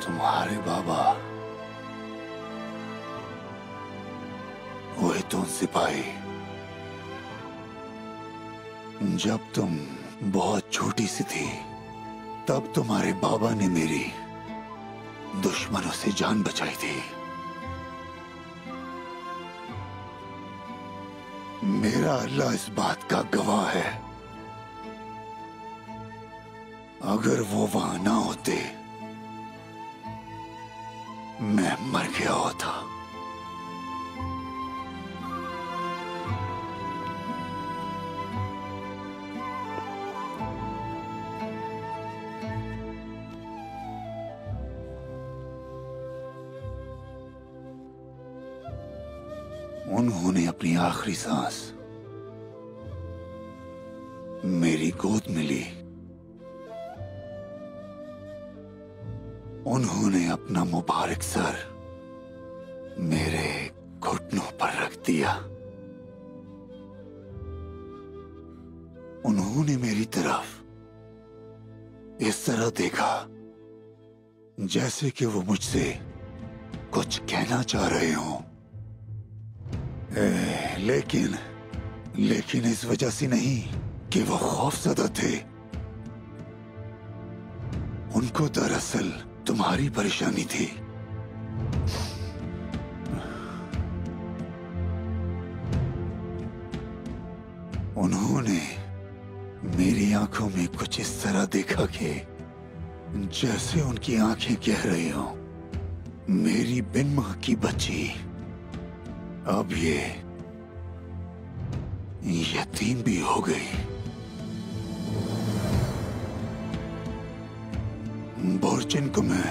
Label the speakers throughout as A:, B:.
A: तुम्हारे बाबा वही तो सिपाही, जब तुम बहुत छोटी सी थी तब तुम्हारे बाबा ने मेरी दुश्मनों से जान बचाई थी। मेरा अल्लाह इस बात का गवाह है, अगर वो वहां ना होते मैं मर गया होता। उन्होंने अपनी आखिरी सांस मेरी गोद में ली। उन्होंने अपना मुबारक सर मेरे घुटनों पर रख दिया। उन्होंने मेरी तरफ इस तरह देखा जैसे कि वो मुझसे कुछ कहना चाह रहे हों। लेकिन इस वजह से नहीं कि वो खौफज़दा थे। उनको दरअसल तुम्हारी परेशानी थी। उन्होंने मेरी आंखों में कुछ इस तरह देखा कि जैसे उनकी आंखें कह रही हों, मेरी बिन मां की बच्ची अब ये यतीम भी हो गई। बोर्चिन को मैं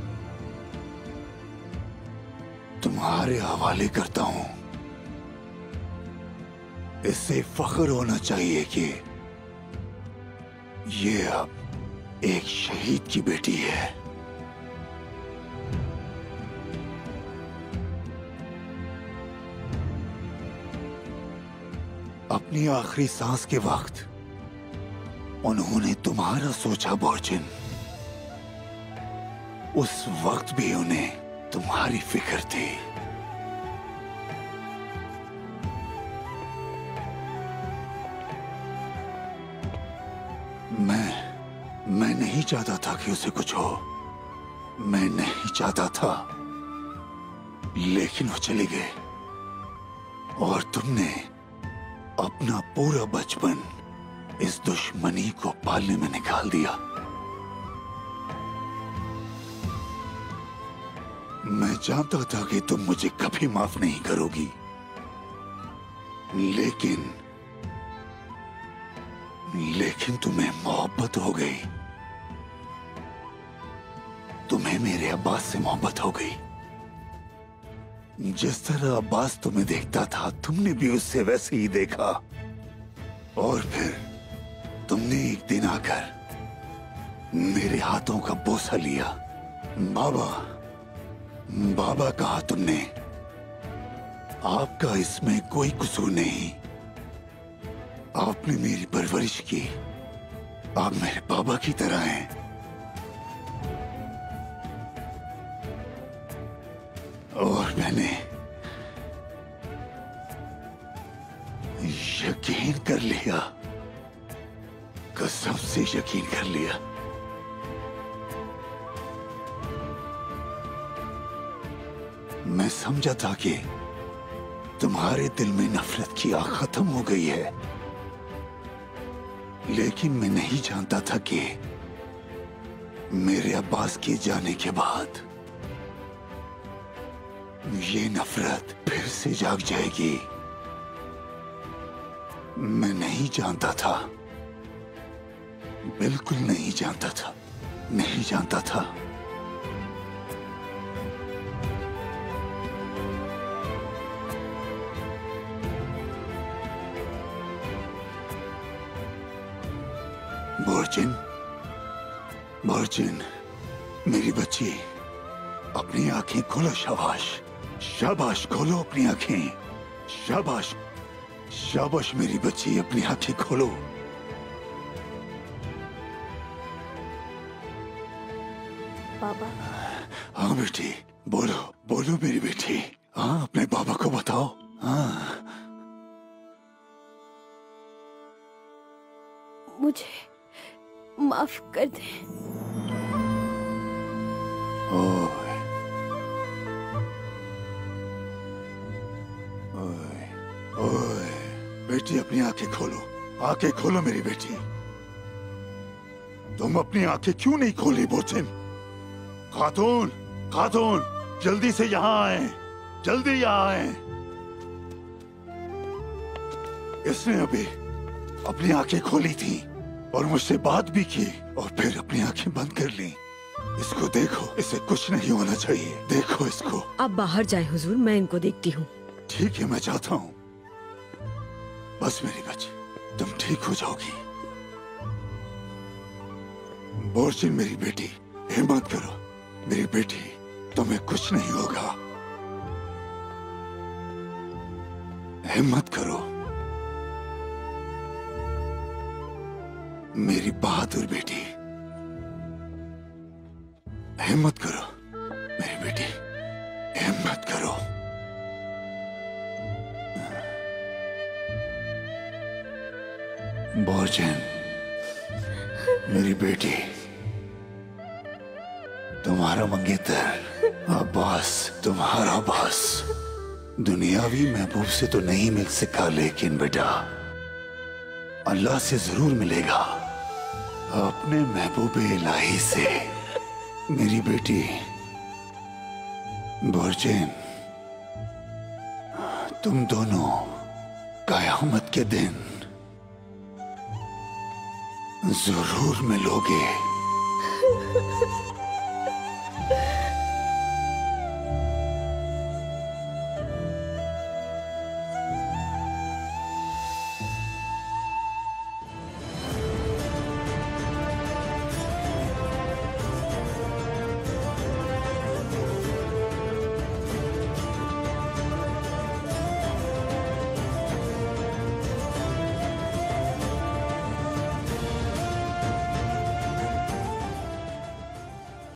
A: तुम्हारे हवाले करता हूं। इससे फख्र होना चाहिए कि ये अब एक शहीद की बेटी है। अपनी आखिरी सांस के वक्त उन्होंने तुम्हारा सोचा बोर्चिन। उस वक्त भी उन्हें तुम्हारी फिक्र थी। मैं नहीं चाहता था कि उसे कुछ हो। मैं नहीं चाहता था, लेकिन वो चले गए और तुमने अपना पूरा बचपन इस दुश्मनी को पालने में निकाल दिया। मैं जानता था कि तुम मुझे कभी माफ नहीं करोगी, लेकिन तुम्हें मोहब्बत हो गई। तुम्हें मेरे अब्बास से मोहब्बत हो गई। जिस तरह अब्बास तुम्हें देखता था, तुमने भी उससे वैसे ही देखा। और फिर तुमने एक दिन आकर मेरे हाथों का बोसा लिया। बाबा कहा तुमने, आपका इसमें कोई कसूर नहीं। आपने मेरी परवरिश की, आप मेरे बाबा की तरह हैं। और मैंने यकीन कर लिया, कसम से यकीन कर लिया। मैं समझा था कि तुम्हारे दिल में नफरत की आग खत्म हो गई है, लेकिन मैं नहीं जानता था कि मेरे अब्बास के जाने के बाद ये नफरत फिर से जाग जाएगी। मैं नहीं जानता था, बिल्कुल नहीं जानता था, नहीं जानता था। बोर्चिन, मेरी बच्ची, अपनी आंखें खोलो। शाबाश, खोलो अपनी आंखें। शाबाश मेरी बच्ची, अपनी आंखें खोलो।
B: बाबा,
A: हाँ बेटी, बोलो बोलो मेरी बेटी। हाँ, अपने बाबा को बताओ। हाँ,
B: मुझे माफ कर दे।
A: ओए, ओए, ओए, बेटी अपनी आंखें खोलो, आंखें खोलो मेरी बेटी। तुम अपनी आंखें क्यों नहीं खोली बोचिन? खातून, खातून, जल्दी से यहाँ आए, जल्दी यहाँ आए। इसने अभी अपनी आंखें खोली थी और मुझसे बात भी की और फिर अपनी आंखें बंद कर ली। इसको देखो, इसे कुछ नहीं होना चाहिए। देखो इसको।
B: आप बाहर जाए हुजूर, मैं इनको देखती हूँ।
A: ठीक है, मैं चाहता हूँ। बस मेरी बच्ची, तुम ठीक हो जाओगी। बोर्चिन मेरी बेटी, हिम्मत करो मेरी बेटी, तुम्हें कुछ नहीं होगा। हिम्मत करो मेरी बहादुर बेटी, हिम्मत करो मेरी बेटी, हिम्मत करो। बोर्चिन मेरी बेटी, तुम्हारा मंगेतर अब्बास, तुम्हारा अब्बास दुनियावी महबूब से तो नहीं मिल सका, लेकिन बेटा अल्लाह से जरूर मिलेगा, अपने महबूब इलाही से। मेरी बेटी बोर्चिन, तुम दोनों कयामत के दिन जरूर मिलोगे।